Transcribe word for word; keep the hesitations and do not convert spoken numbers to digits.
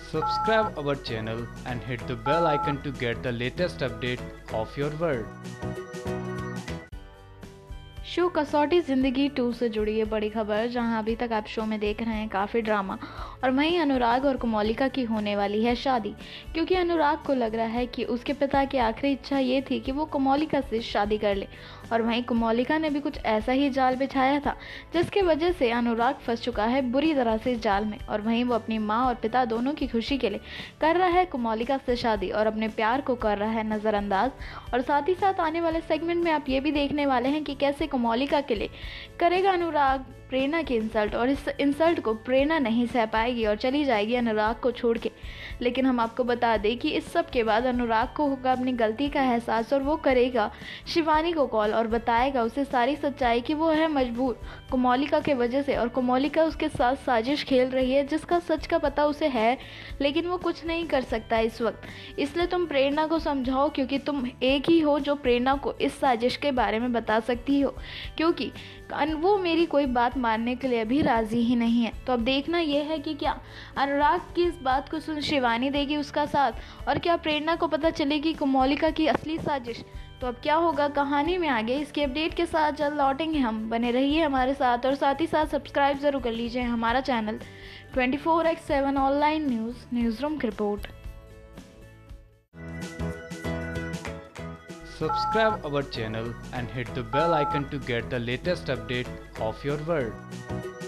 Subscribe our channel and hit the bell icon to get the latest update of your world. Show Kasautii Zindagii to से जुड़ी है बड़ी खबर, जहां अभी तक आप शो में देख रहे हैं काफ़ी ड्रामा। और वहीं अनुराग और कोमोलिका की होने वाली है शादी, क्योंकि अनुराग को लग रहा है कि उसके पिता की आखिरी इच्छा ये थी कि वो कोमोलिका से शादी कर ले। और वहीं कोमोलिका ने भी कुछ ऐसा ही जाल बिछाया था, जिसकी वजह से अनुराग फंस चुका है बुरी तरह से इस जाल में। और वहीं वो अपनी माँ और पिता दोनों की खुशी के लिए कर रहा है कोमोलिका से शादी और अपने प्यार को कर रहा है नज़रअंदाज। और साथ ही साथ आने वाले सेगमेंट में आप ये भी देखने वाले हैं कि कैसे कोमोलिका के लिए करेगा अनुराग प्रेरणा की इंसल्ट, और इस इंसल्ट को प्रेरणा नहीं सह पाएगी और चली जाएगी अनुराग को छोड़ के। लेकिन हम आपको बता दें कि इस सब के बाद अनुराग को होगा अपनी गलती का एहसास, और वो करेगा शिवानी को कॉल और बताएगा उसे सारी सच्चाई कि वो है मजबूर कोमोलिका के वजह से, और कोमोलिका उसके साथ साजिश खेल रही है जिसका सच का पता उसे है, लेकिन वो कुछ नहीं कर सकता इस वक्त। इसलिए तुम प्रेरणा को समझाओ, क्योंकि तुम एक ही हो जो प्रेरणा को इस साजिश के बारे में बता सकती हो, क्योंकि वो मेरी कोई बात मानने के लिए अभी राजी ही नहीं है। तो अब देखना यह है कि क्या अनुराग की इस बात को सुन शिवानी देगी उसका साथ, और क्या प्रेरणा को पता चलेगी कोमोलिका की असली साजिश। तो अब क्या होगा कहानी में आगे, इसके अपडेट के साथ जल्द लौटेंगे हम। बने रहिए हमारे साथ, और साथ ही साथ सब्सक्राइब जरूर कर लीजिए हमारा channel twenty four X seven online news news room की रिपोर्ट। Subscribe our channel and hit the bell icon to get the latest update of your world.